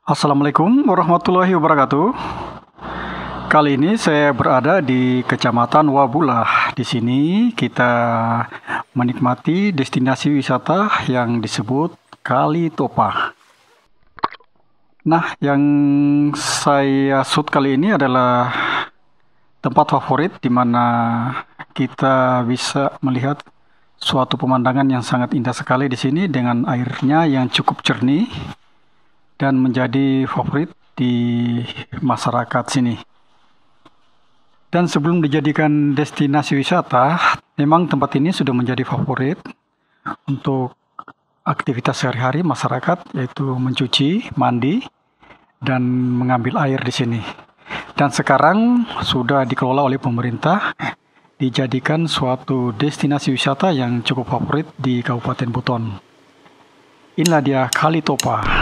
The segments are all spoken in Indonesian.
Assalamualaikum warahmatullahi wabarakatuh. Kali ini saya berada di Kecamatan Wabulah. Di sini kita menikmati destinasi wisata yang disebut Kali Topa. Nah, yang saya shoot kali ini adalah tempat favorit di mana kita bisa melihat suatu pemandangan yang sangat indah sekali di sini dengan airnya yang cukup jernih dan menjadi favorit di masyarakat sini. Dan sebelum dijadikan destinasi wisata, memang tempat ini sudah menjadi favorit untuk aktivitas sehari-hari masyarakat, yaitu mencuci, mandi, dan mengambil air di sini. Dan sekarang sudah dikelola oleh pemerintah, dijadikan suatu destinasi wisata yang cukup favorit di Kabupaten Buton. Inilah dia Kali Topa.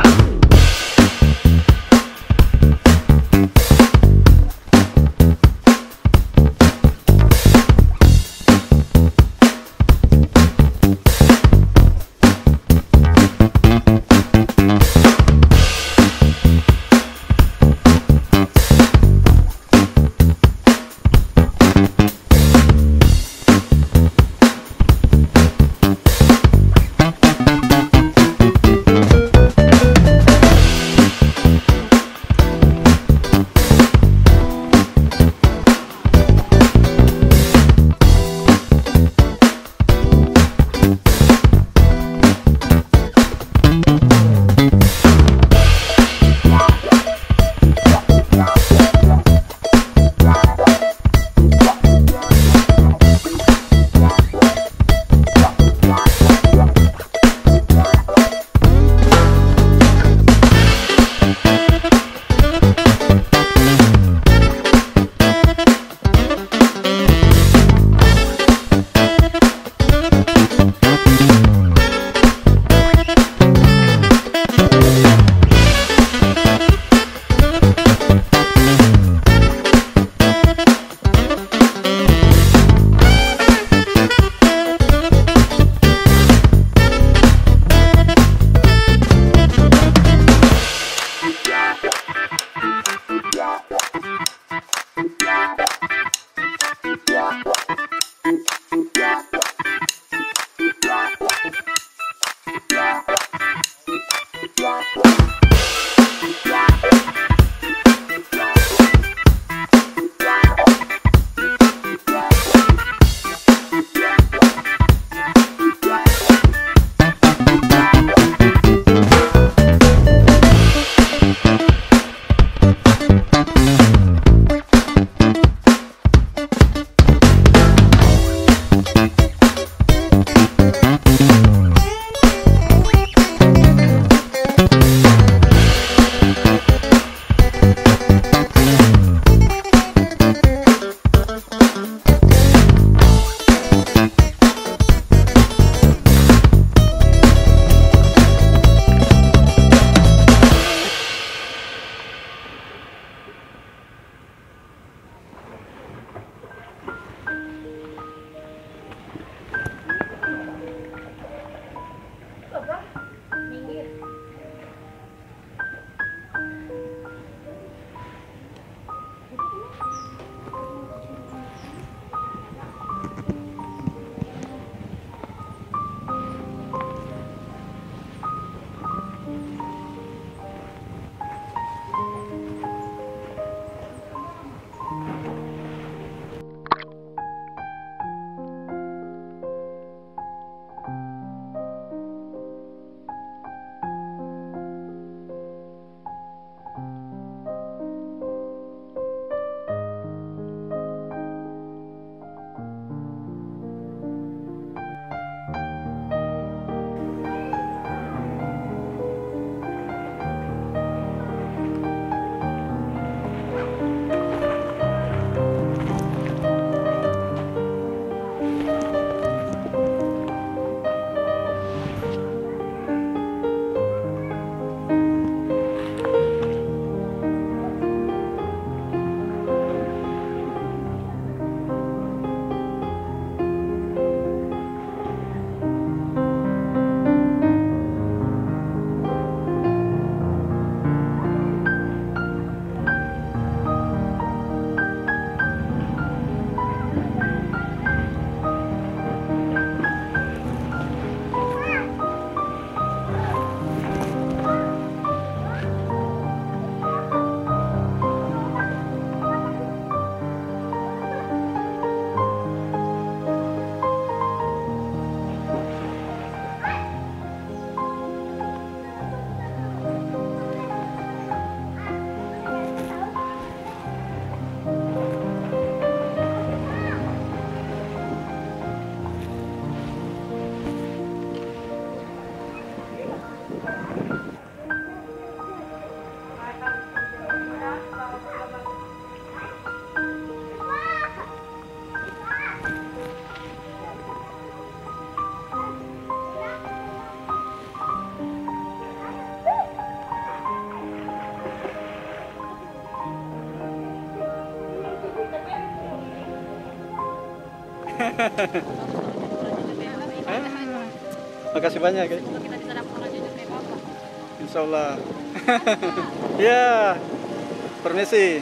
Makasih banyak ya. Semoga kita bisa dapat orang jujur kayak Bapak. Insya Allah. Ya, permisi.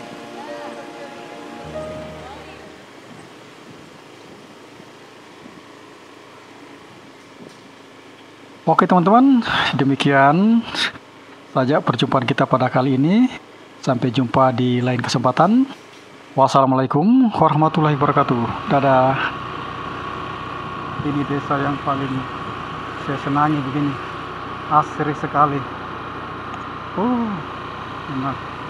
Oke teman-teman, demikian saja perjumpaan kita pada kali ini. Sampai jumpa di lain kesempatan. Wassalamualaikum warahmatullahi wabarakatuh. Dadah. Ini desa yang paling saya senangi begini. Asri sekali. Oh, enak.